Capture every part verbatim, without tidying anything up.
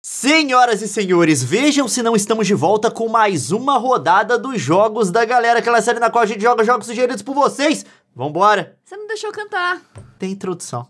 Senhoras e senhores, vejam se não estamos de volta com mais uma rodada dos Jogos da Galera, aquela série na qual a gente joga jogos sugeridos por vocês. Vambora! Você não deixou cantar. Tem introdução.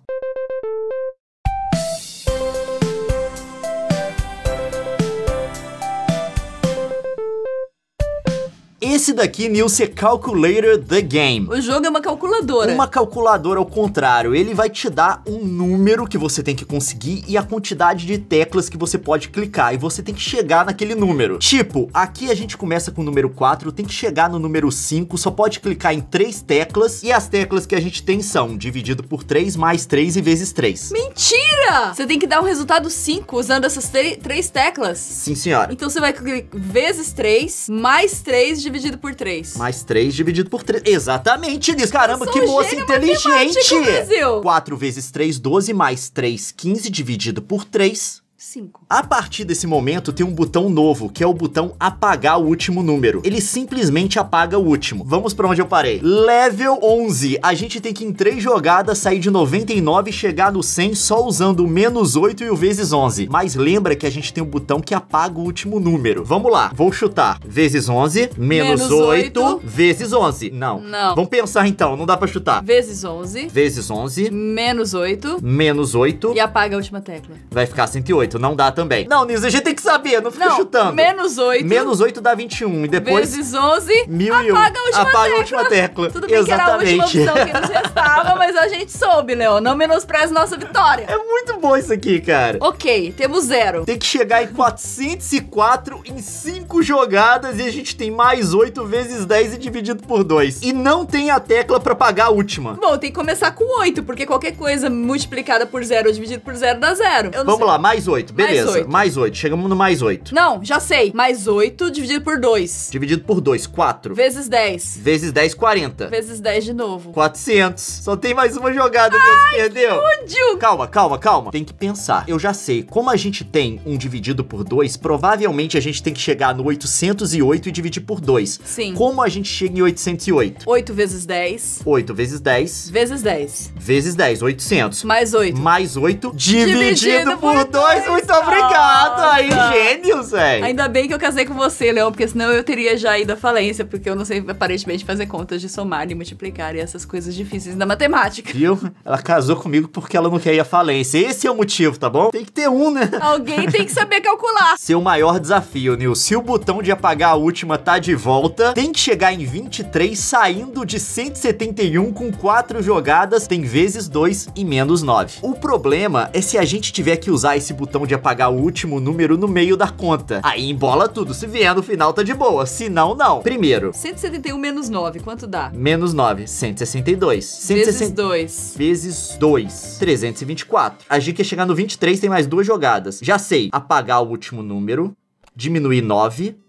Esse daqui, Nilce, é Calculator The Game. O jogo é uma calculadora. Uma calculadora ao contrário. Ele vai te dar um número que você tem que conseguir e a quantidade de teclas que você pode clicar. E você tem que chegar naquele número. Tipo, aqui a gente começa com o número quatro, tem que chegar no número cinco, só pode clicar em três teclas. E as teclas que a gente tem são dividido por três, mais três e vezes três. Mentira! Você tem que dar um resultado cinco usando essas três teclas. Sim, senhora. Então você vai clicar vezes três, mais três dividido por três. Mais três dividido por três. Exatamente, Nis. Caramba, que moça inteligente. quatro vezes três, doze, mais três, quinze, dividido por três. cinco. A partir desse momento tem um botão novo, que é o botão apagar o último número. Ele simplesmente apaga o último. Vamos pra onde eu parei. Level onze. A gente tem que em três jogadas sair de noventa e nove e chegar no cem só usando o menos oito e o vezes onze. Mas lembra que a gente tem um botão que apaga o último número. Vamos lá, vou chutar. Vezes onze, menos, menos oito, oito, vezes onze. Não. Não. Vamos pensar então, não dá pra chutar. Vezes onze. Vezes onze. Menos oito. Menos oito. E apaga a última tecla. Vai ficar cento e oito. Não dá também. Não, Nilce, a gente tem que saber, não fica não, chutando. Menos oito. Menos oito dá vinte e um. E depois... Vezes onze, mil apaga e um. a última apaga tecla. a última tecla. Tudo bem. Exatamente. Que era a última opção que nos restava, mas a gente soube, Leon. Não menospreze nossa vitória. É muito bom isso aqui, cara. Ok, temos zero. Tem que chegar em quatrocentos e quatro em cinco jogadas e a gente tem mais oito vezes dez e dividido por dois. E não tem a tecla pra pagar a última. Bom, tem que começar com oito, porque qualquer coisa multiplicada por zero ou dividido por zero dá zero. Eu não Vamos sei. lá, mais oito. Beleza. Mais oito. Mais oito. Chegamos no mais oito. Não, já sei. Mais oito dividido por dois. Dividido por dois, quatro. Vezes dez. Vezes dez, quarenta. Vezes dez de novo. quatrocentos. Só tem mais uma jogada, Nilce, perdeu. Ódio. Calma, calma, calma. Tem que pensar. Eu já sei. Como a gente tem um dividido por dois, provavelmente a gente tem que chegar no oitocentos e oito e dividir por dois. Sim. Como a gente chega em oitocentos e oito? oito vezes dez. oito vezes dez. Vezes dez. Vezes dez, oitocentos. Mais oito. Mais oito dividido, Dividido por por dois. dois. Muito obrigado. Nossa. Aí, gênios, velho. Ainda bem que eu casei com você, Leon, porque senão eu teria já ido à falência, porque eu não sei, aparentemente, fazer contas de somar e multiplicar e essas coisas difíceis da matemática. Viu? Ela casou comigo porque ela não quer ir à falência. Esse é o motivo, tá bom? Tem que ter um, né? Alguém tem que saber calcular. Seu maior desafio, Nil. Se o botão de apagar a última tá de volta, tem que chegar em vinte e três saindo de cento e setenta e um com quatro jogadas, tem vezes dois e menos nove. O problema é se a gente tiver que usar esse botão de apagar o último número no meio da conta. Aí embola tudo. Se vier no final tá de boa. Se não, não. Primeiro. cento e setenta e um menos nove, quanto dá? Menos nove, cento e sessenta e dois. Vezes dois. Vezes dois, trezentos e vinte e quatro. A gente quer chegar no vinte e três, tem mais duas jogadas. Já sei. Apagar o último número. Diminuir nove.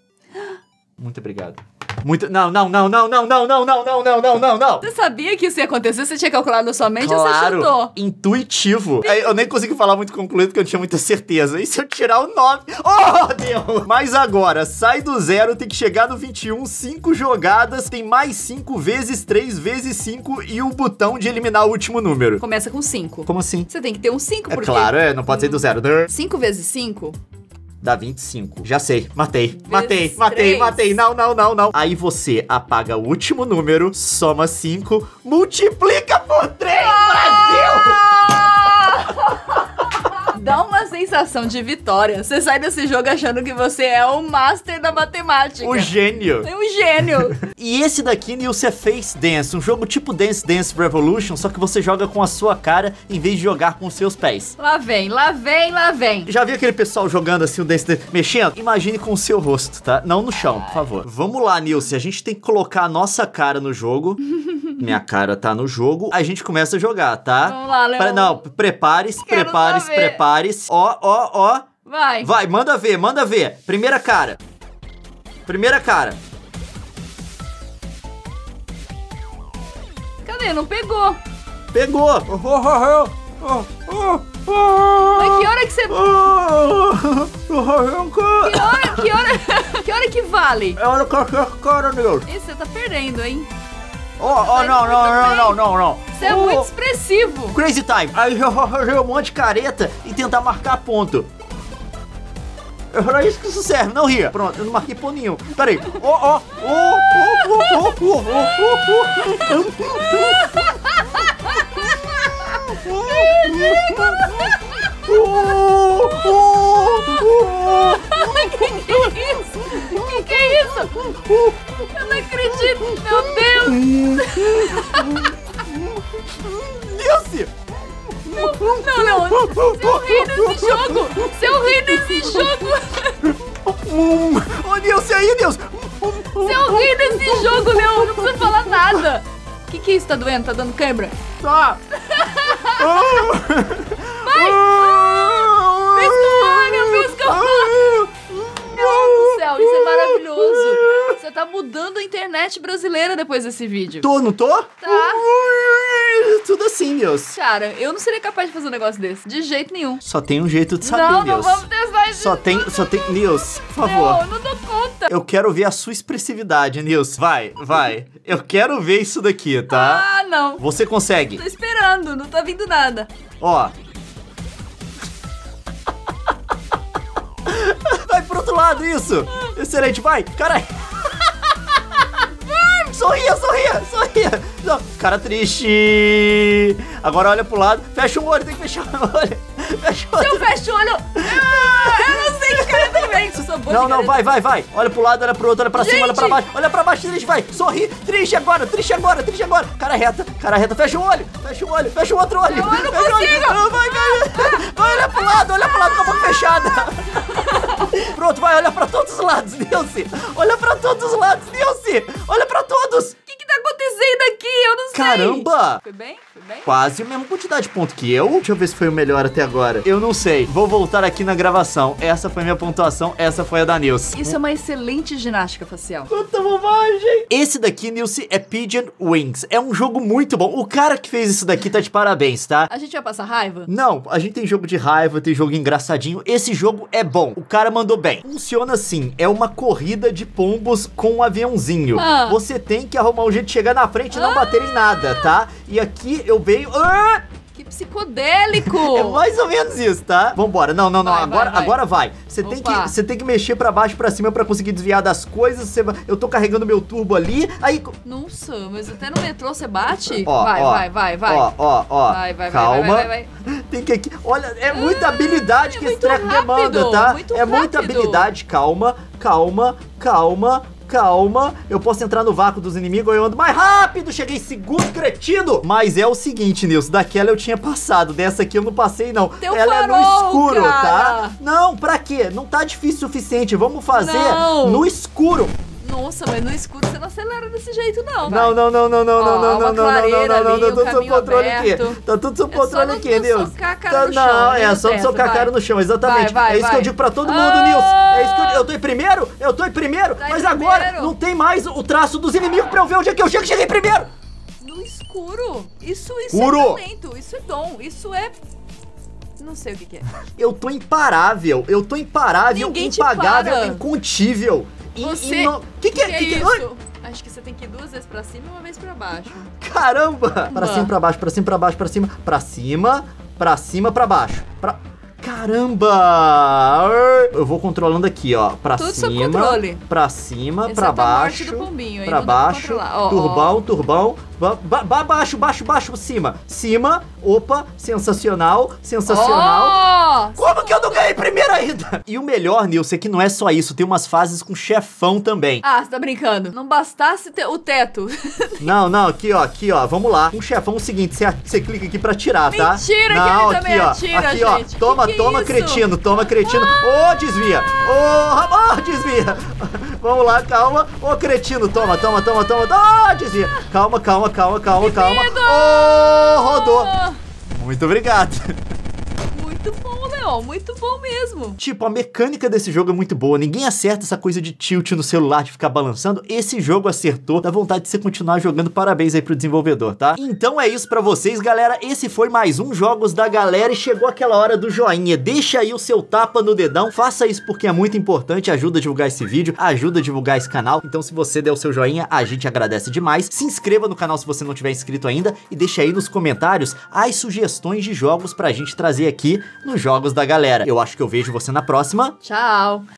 Muito obrigado. Muito... Não, não, não, não, não, não, não, não, não, não, não, não, não. Você sabia que isso ia acontecer? Você tinha calculado na sua mente Claro, ou você chutou? Intuitivo. Eu nem consegui falar muito concluído porque eu não tinha muita certeza. E se eu tirar o nove? Oh, Deus! Mas agora, sai do zero, tem que chegar no vinte e um, cinco jogadas, tem mais cinco vezes três vezes cinco e o botão de eliminar o último número. Começa com cinco. Como assim? Você tem que ter um cinco, É porque... claro, é, não pode ser do zero. cinco vezes cinco? Dá vinte e cinco. Já sei. Matei. Matei. Vezes Matei. três. Matei. Não, não, não, não. Aí você apaga o último número, soma cinco, multiplica por três, Brasil! Dá uma sensação de vitória. Você sai desse jogo achando que você é o master da matemática. O gênio. É um gênio. E esse daqui, Nilce, é Face Dance. Um jogo tipo Dance Dance Revolution, só que você joga com a sua cara em vez de jogar com os seus pés. Lá vem, lá vem, lá vem. Já viu aquele pessoal jogando assim o Dance Dance, mexendo? Imagine com o seu rosto, tá? Não no chão, por favor. Vamos lá, Nilce. A gente tem que colocar a nossa cara no jogo. Minha cara tá no jogo. A gente começa a jogar, tá? Vamos lá, Leon. Pre- Não, prepare-se, Quero prepare-se, saber. prepare-se. Ó, ó, ó. Vai. Vai, manda ver, manda ver. Primeira cara. Primeira cara. Cadê? Não pegou. Pegou. Mas que hora que você... Que hora, que hora... Que hora que vale? É hora que eu cara, Deus. Ih, você tá perdendo, hein? Ó, ó, não, não, não, não, não, não. Você é muito expressivo. Crazy Time. Aí eu vou fazer um monte de careta e tentar marcar ponto. É pra isso que isso serve, não ria. Pronto, eu não marquei ponto nenhum. Pera aí. Ó, ó, ó, ó, ó, ó, Que que é isso? Eu não acredito, meu Deus! Nilce! Não, não, se eu rir nesse jogo! Se eu rir nesse jogo! Ô, Nilce, aí, Nilce! Se eu rir nesse jogo, Leon, não precisa falar nada! O que que é isso? Tá doendo? Tá dando câimbra? Tá! Vai! Pisca-olho, pisca-olho! Meu Deus do céu, isso é maravilhoso! Você tá mudando a internet brasileira depois desse vídeo. Tô, não tô? Tá. Tudo assim, Nilce. Cara, eu não seria capaz de fazer um negócio desse. De jeito nenhum. Só tem um jeito de saber, Não, não Nilce. vamos testar isso. Só tem, só tem... Nilce, por favor. Não, eu não dou conta. Eu quero ver a sua expressividade, Nilce. Vai, vai. Eu quero ver isso daqui, tá? Ah, não. Você consegue. Tô esperando, não tá vindo nada. Ó. Vai pro outro lado, isso. Excelente, vai. Caralho. Sorria, sorria, sorria. Não, cara triste. Agora olha pro lado. Fecha o olho, tem que fechar o olho. Fecha o olho. Se eu fecho o olho... Ah, eu não sei que cara tem que ver. Eu sou boa Não, de não, cara. vai, vai, vai. Olha pro lado, olha pro outro, olha pra cima, olha pra Gente. baixo. Olha pra baixo, triste, vai. Sorri, triste agora, triste agora, triste agora. Cara reta, cara reta. Fecha o olho, fecha o olho, fecha o outro olho. Não, eu não Fecha o olho. consigo. Não, vai, vai. Vai, olha pro lado, olha pro lado com a boca fechada. Pronto, vai, olha pra todos os lados, Nilce. Olha pra todos os lados, Nilce. Olha pra todos. O que que tá acontecendo aqui? Eu não sei. Caramba. Foi bem? Foi bem? Quase a mesma quantidade de ponto que eu. Deixa eu ver se foi o melhor até agora. Eu não sei. Vou voltar aqui na gravação. Essa foi minha pontuação, essa foi a da Nilce. Isso é uma excelente ginástica facial. Quanta bobagem! Esse daqui, Nilce, é Pigeon Wings. É um jogo muito bom. O cara que fez isso daqui tá de parabéns, tá? A gente vai passar raiva? Não, a gente tem jogo de raiva, tem jogo engraçadinho. Esse jogo é bom. O cara mandou bem. Funciona assim, é uma corrida de pombos com um aviãozinho. Ah. Você tem que arrumar um jeito de chegar na frente e não Ah. bater em nada, tá? E aqui eu venho... Ah! Que psicodélico! É mais ou menos isso, tá? Vambora. Não, não, não. Vai, agora, vai, vai. agora vai. Você tem que, Opa. você tem que mexer pra baixo e pra cima pra conseguir desviar das coisas. Você vai- eu tô carregando meu turbo ali. Aí... Nossa, mas até no metrô você bate? Ó, vai, ó, vai, vai, vai. Ó, ó, ó. Vai, vai, vai, Calma. vai, vai, vai, Tem que aqui. Olha, é muita habilidade é que esse muito treco rápido, demanda, tá? muito é muita rápido. habilidade. Calma, calma, calma. Calma, eu posso entrar no vácuo dos inimigos, eu ando mais rápido, cheguei segundo, cretino! Mas é o seguinte, Nilson, daquela eu tinha passado, dessa aqui eu não passei não. Tem um Ela é no farol, escuro, cara. tá? Não, pra quê? Não tá difícil o suficiente, vamos fazer Não. no escuro. Nossa, mas no escuro você não acelera desse jeito, não. Não, não, não, não, não, Ó, não, não, uma não, não, não, clareira não, não, ali, tá um tudo sob caminho controle aberto. aqui. Tá tudo sob É só controle não- aqui, não Nilson. socar a cara Tá- no chão, Não, nem é no só não teto, socar a vai. cara no chão, exatamente. Vai, vai, É isso que eu vai. digo pra todo mundo, Ah! Nilson. É isso que eu, eu tô em primeiro, eu tô em primeiro, Tá em mas agora primeiro. não tem mais o traço dos inimigos pra eu ver onde é que eu chego. Cheguei primeiro. No escuro. Isso, isso Escuro. é talento, isso é dom, isso é... Não sei o que que é. Eu tô imparável, eu tô imparável, Ninguém te impagável, para. incontível. In- Você... ino- Que que é? Que que é? Ai, isso? Acho que você tem que ir duas vezes pra cima e uma vez pra baixo. Caramba! Pra cima, pra baixo, pra cima, pra baixo, pra cima, pra cima, pra cima, pra baixo. Pra... Caramba! Eu vou controlando aqui, ó. Pra Tudo sob cima, controle. pra cima, Exceto pra a morte baixo, do pombinho, aí pra não dá pra baixo, controlar. Ó, ó, turbão, ó. turbão, ba ba ba- baixo, baixo, baixo, cima, cima, opa, sensacional, sensacional. Oh! Como que eu não ganhei primeiro ainda? E o melhor, Nilson, é que não é só isso, tem umas fases com chefão também. Ah, você tá brincando. Não bastasse ter o teto. Não, não, aqui ó, aqui ó, vamos lá. Um chefão é o seguinte, você, você clica aqui pra tirar, tá? Mentira que não, ele aqui, também ó, atira, aqui, gente. ó, Que toma, que é toma, isso? cretino, toma, cretino. Ô, desvia. Ô, oh, desvia. Vamos lá, calma. Ô, cretino, toma, toma, toma, toma. Ô, desvia. Calma, calma, calma, calma, calma. medo! Ô, rodou. Muito obrigado. Muito bom, Leon. Muito bom mesmo. Tipo, a mecânica desse jogo é muito boa. Ninguém acerta essa coisa de tilt no celular, de ficar balançando. Esse jogo acertou. Dá vontade de você continuar jogando. Parabéns aí pro desenvolvedor, tá? Então é isso pra vocês, galera. Esse foi mais um Jogos da Galera e chegou aquela hora do joinha. Deixa aí o seu tapa no dedão. Faça isso porque é muito importante. Ajuda a divulgar esse vídeo, ajuda a divulgar esse canal. Então se você der o seu joinha, a gente agradece demais. Se inscreva no canal se você não tiver inscrito ainda e deixa aí nos comentários as sugestões de jogos pra gente trazer aqui no Jogos da da galera. Eu acho que eu vejo você na próxima. Tchau!